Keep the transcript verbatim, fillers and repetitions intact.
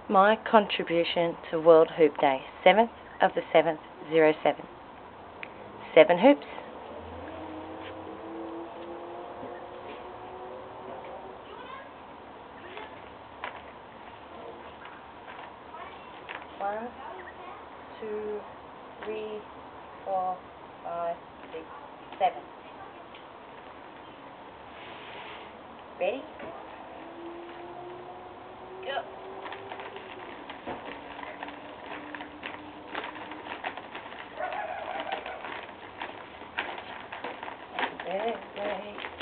My contribution to World Hoop Day, seventh of the seventh, oh seven. Seven hoops. One, two, three, four, five, six, seven. Ready? Go. Birthday.